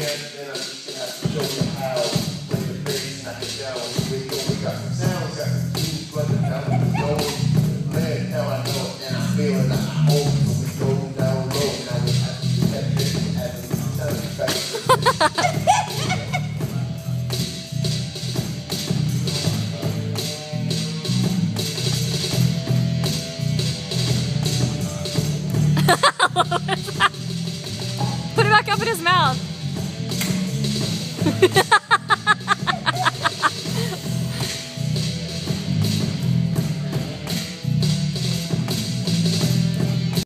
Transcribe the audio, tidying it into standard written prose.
then I'm just gonna have to show you how when the bass knock it down. We got some sounds, got some keys, running down the road. Man, hell I know it, and I feel it. I hope so we go down low. Now we have to do that thing as a sound effect. Put it back up in his mouth.